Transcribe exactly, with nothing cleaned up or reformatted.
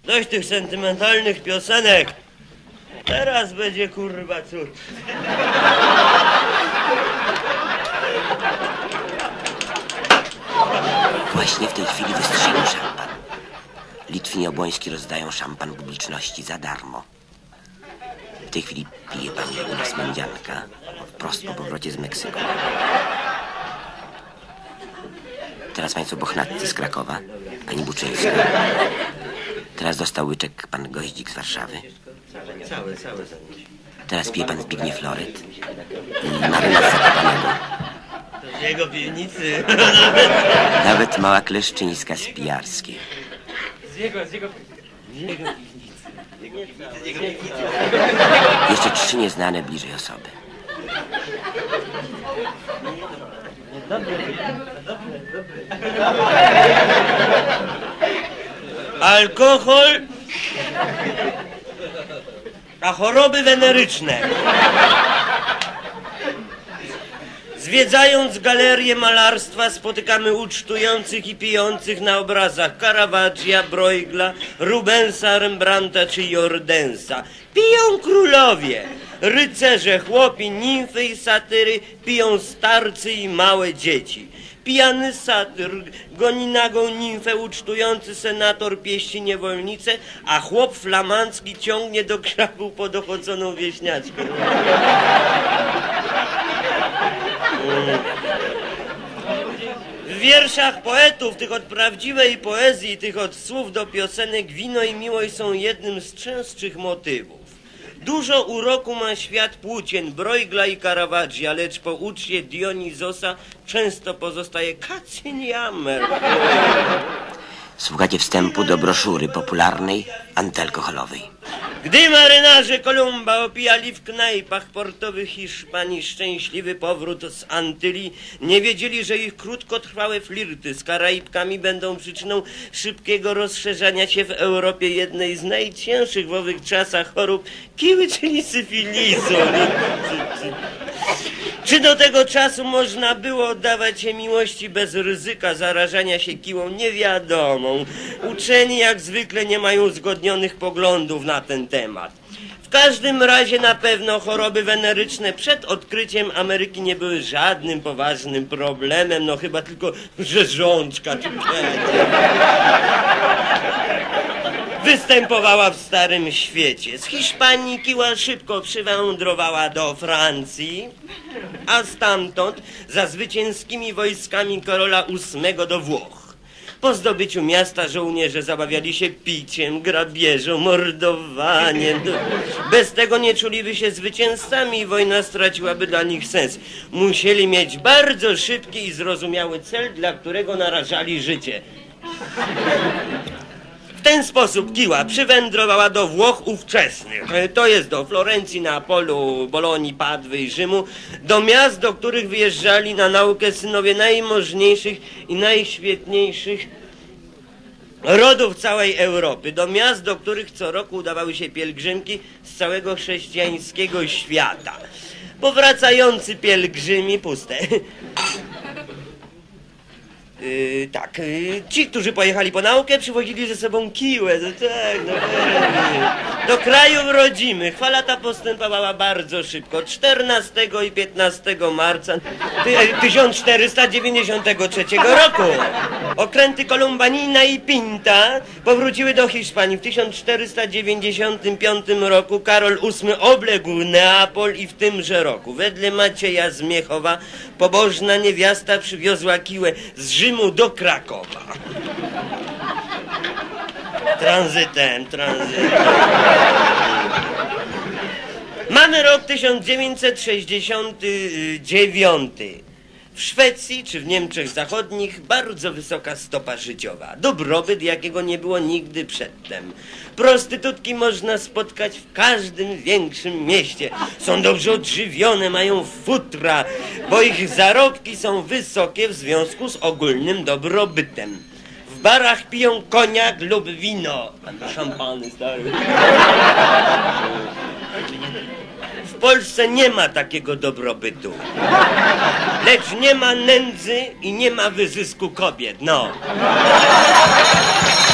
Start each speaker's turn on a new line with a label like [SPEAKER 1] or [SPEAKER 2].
[SPEAKER 1] Dość tych sentymentalnych piosenek. Teraz będzie kurwa cud.
[SPEAKER 2] Właśnie w tej chwili wystrzelił szampan. Litwin i Obłoński rozdają szampan publiczności za darmo. W tej chwili pije pani Jaguna Smandzianka wprost po powrocie z Meksyku. Teraz państwo Bochnatcy z Krakowa, pani Buczyńska. Teraz dostał łyczek pan Goździk z Warszawy.
[SPEAKER 1] Całe, całe.
[SPEAKER 2] Teraz pije pan Zbigniew Floryt i Maryna z Zakopanego.
[SPEAKER 1] Z jego piwnicy.
[SPEAKER 2] Nawet mała Kleszczyńska z Pijarskiej.
[SPEAKER 1] Z jego, z jego...
[SPEAKER 2] Jeszcze trzy nieznane bliżej osoby.
[SPEAKER 1] Alkohol, a choroby weneryczne. Zwiedzając galerię malarstwa spotykamy ucztujących i pijących na obrazach Caravaggia, Bruegla, Rubensa, Rembrandta czy Jordensa. Piją królowie, rycerze, chłopi, nimfy i satyry, piją starcy i małe dzieci. Pijany satyr goni nagą nimfę, ucztujący senator pieści niewolnicę, a chłop flamandzki ciągnie do krzaku podochodzoną wieśniaczkę. W wierszach poetów, tych od prawdziwej poezji, tych od słów do piosenek, wino i miłość są jednym z częstszych motywów. Dużo uroku ma świat płócien Bruegla i Caravaggia, lecz po uczcie Dionizosa często pozostaje kacjen jammer.
[SPEAKER 2] Słuchacie wstępu do broszury popularnej, antyalkoholowej.
[SPEAKER 1] Gdy marynarze Kolumba opijali w knajpach portowych Hiszpanii szczęśliwy powrót z Antylii, nie wiedzieli, że ich krótkotrwałe flirty z Karaibkami będą przyczyną szybkiego rozszerzania się w Europie jednej z najcięższych w owych czasach chorób kiły, czyli syfilisu. Czy do tego czasu można było oddawać się miłości bez ryzyka zarażania się kiłą? Nie wiadomo. Uczeni jak zwykle nie mają uzgodnionych poglądów na ten temat. W każdym razie na pewno choroby weneryczne przed odkryciem Ameryki nie były żadnym poważnym problemem, no chyba tylko rzeżączka czy występowała w Starym Świecie. Z Hiszpanii kiła szybko przywędrowała do Francji, a stamtąd za zwycięskimi wojskami Karola ósmego do Włoch. Po zdobyciu miasta żołnierze zabawiali się piciem, grabieżą, mordowaniem. Bez tego nie czuliby się zwycięzcami i wojna straciłaby dla nich sens. Musieli mieć bardzo szybki i zrozumiały cel, dla którego narażali życie. W ten sposób kiła przywędrowała do Włoch ówczesnych, to jest do Florencji, Neapolu, Bolonii, Padwy i Rzymu, do miast, do których wyjeżdżali na naukę synowie najmożniejszych i najświetniejszych rodów całej Europy, do miast, do których co roku udawały się pielgrzymki z całego chrześcijańskiego świata. Powracający pielgrzymi puste. Yy, tak, yy, ci, którzy pojechali po naukę, przywozili ze sobą kiłę, no tak, no pewnie. Do krajów rodzimych. Fala ta postępowała bardzo szybko. czternastego i piętnastego marca tysiąc czterysta dziewięćdziesiątego trzeciego roku okręty Columbanina i Pinta powróciły do Hiszpanii. W tysiąc czterysta dziewięćdziesiątym piątym roku Karol ósmy obległ Neapol i w tymże roku wedle Macieja z Miechowa pobożna niewiasta przywiozła kiłę z Rzymu do Krakowa. Tranzytem, tranzytem. Mamy rok tysiąc dziewięćset sześćdziesiąty dziewiąty. W Szwecji czy w Niemczech Zachodnich bardzo wysoka stopa życiowa. Dobrobyt, jakiego nie było nigdy przedtem. Prostytutki można spotkać w każdym większym mieście. Są dobrze odżywione, mają futra, bo ich zarobki są wysokie w związku z ogólnym dobrobytem. W barach piją koniak lub wino. Szampany stary. W Polsce nie ma takiego dobrobytu. Lecz nie ma nędzy i nie ma wyzysku kobiet, no.